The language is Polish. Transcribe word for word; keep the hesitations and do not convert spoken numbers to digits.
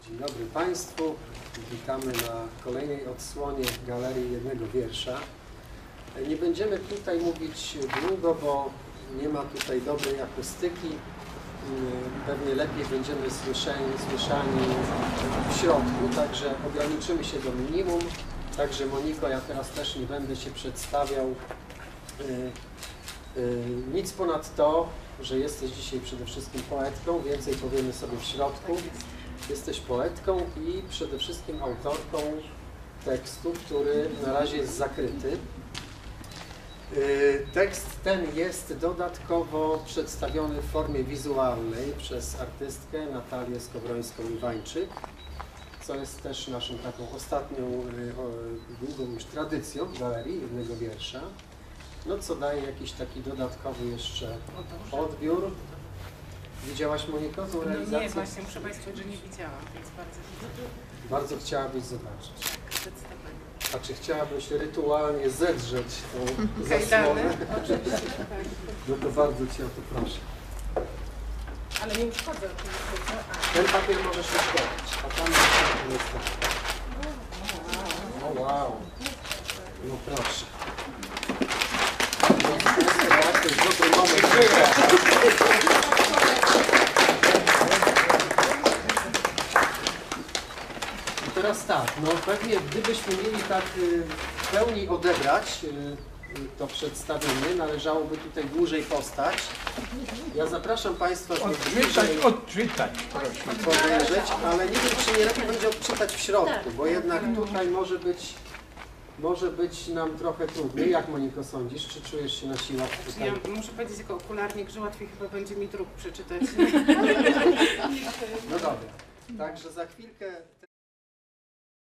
Dzień dobry Państwu. Witamy na kolejnej odsłonie Galerii Jednego Wiersza. Nie będziemy tutaj mówić długo, bo nie ma tutaj dobrej akustyki. Pewnie lepiej będziemy słyszeni, słyszani w środku, także ograniczymy się do minimum. Także Moniko, ja teraz też nie będę się przedstawiał. Nic ponad to, że jesteś dzisiaj przede wszystkim poetką, więcej powiemy sobie w środku. Jesteś poetką i przede wszystkim autorką tekstu, który na razie jest zakryty. Tekst ten jest dodatkowo przedstawiony w formie wizualnej przez artystkę Natalię Skowrońską-Iwańczyk, co jest też naszą taką ostatnią, długą już tradycją w Galerii Jednego Wiersza. No co daje jakiś taki dodatkowy jeszcze odbiór. Widziałaś, Moniko, tą realizację? No nie, właśnie muszę Państwu, że nie widziałam, więc bardzo Bardzo chciałabyś zobaczyć. zdecydowanie. A czy chciałabyś rytualnie zedrzeć tą zasłonę? Kajdany? Oczywiście, tak. No to bardzo Cię o to proszę. Ale nie uszkodzę oczywiście, co? Ten papier możesz rozkładać, a tam jest tak. O wow! No proszę. No, to jest dobry moment. I teraz tak, no pewnie gdybyśmy mieli tak w pełni odebrać to przedstawienie, należałoby tutaj dłużej postać. Ja zapraszam Państwa, żeby Odczytać, odczytać, proszę. podejrzeć, ale nie wiem, czy nie lepiej będzie odczytać w środku, bo jednak tutaj może być, może być nam trochę trudniej. Jak, Moniko, sądzisz? Czy czujesz się na siłach tutaj? Ja muszę powiedzieć jako okularnik, że łatwiej chyba będzie mi druk przeczytać. No dobra. Także za chwilkę